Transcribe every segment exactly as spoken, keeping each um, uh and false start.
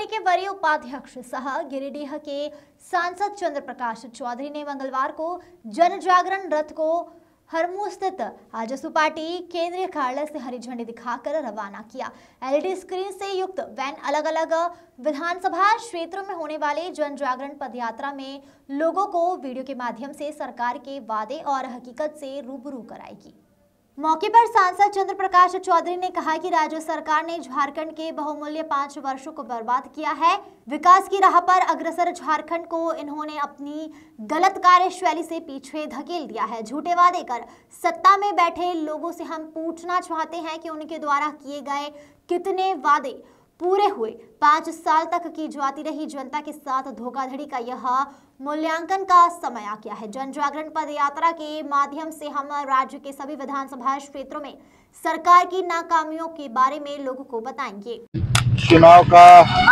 Party के वरीय उपाध्यक्ष सह गिरिडीह के सांसद चंद्र प्रकाश चौधरी ने मंगलवार को जन जागरण रथ को हरमू स्थित आजसू पार्टी केंद्रीय कार्यालय से हरी झंडी दिखाकर रवाना किया। एलईडी स्क्रीन से युक्त वैन अलग अलग विधानसभा क्षेत्रों में होने वाले जन जागरण पदयात्रा में लोगों को वीडियो के माध्यम से सरकार के वादे और हकीकत से रूबरू कराएगी। मौके पर सांसद चंद्र प्रकाश चौधरी ने कहा कि राज्य सरकार ने झारखंड के बहुमूल्य पांच वर्षों को बर्बाद किया है। विकास की राह पर अग्रसर झारखंड को इन्होंने अपनी गलत कार्यशैली से पीछे धकेल दिया है। झूठे वादे कर सत्ता में बैठे लोगों से हम पूछना चाहते हैं कि उनके द्वारा किए गए कितने वादे पूरे हुए। पांच साल तक की जाती रही जनता के साथ धोखाधड़ी का यह मूल्यांकन का समय आ गया है। जन जागरण पद यात्रा के माध्यम से हम राज्य के सभी विधानसभा क्षेत्रों में सरकार की नाकामियों के बारे में लोगों को बताएंगे। चुनाव का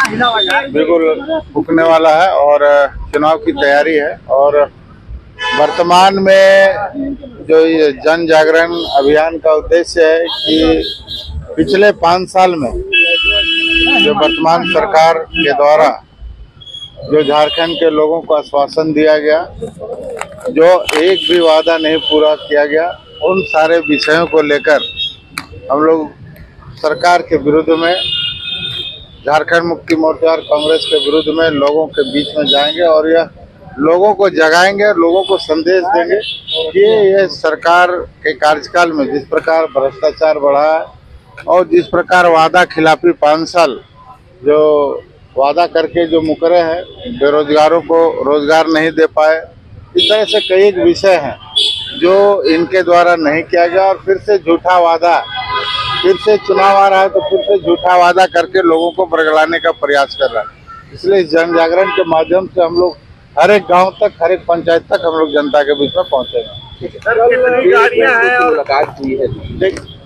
बिल्कुल रुकने वाला है और चुनाव की तैयारी है और वर्तमान में जो ये जन जागरण अभियान का उद्देश्य है कि पिछले पाँच साल में जो वर्तमान सरकार के द्वारा जो झारखंड के लोगों को आश्वासन दिया गया, जो एक भी वादा नहीं पूरा किया गया, उन सारे विषयों को लेकर हम लोग सरकार के विरुद्ध में, झारखंड मुक्ति मोर्चा और कांग्रेस के विरुद्ध में लोगों के बीच में जाएंगे और यह लोगों को जगाएंगे, लोगों को संदेश देंगे कि ये सरकार के कार्यकाल में जिस प्रकार भ्रष्टाचार बढ़ा है और जिस प्रकार वादा खिलाफी पाँच साल जो वादा करके जो मुकरे हैं, बेरोजगारों को रोजगार नहीं दे पाए, इस तरह से कई एक विषय हैं जो इनके द्वारा नहीं किया गया और फिर से झूठा वादा, फिर से चुनाव आ रहा है तो फिर से झूठा वादा करके लोगों को बरगलाने का प्रयास कर रहा है। इसलिए इस जन जागरण के माध्यम से हम लोग हर एक गांव तक, हर एक पंचायत तक हम लोग जनता के बीच में पहुंचेंगे। कितनी गाड़ियां हैं और मुलाकात हुई है?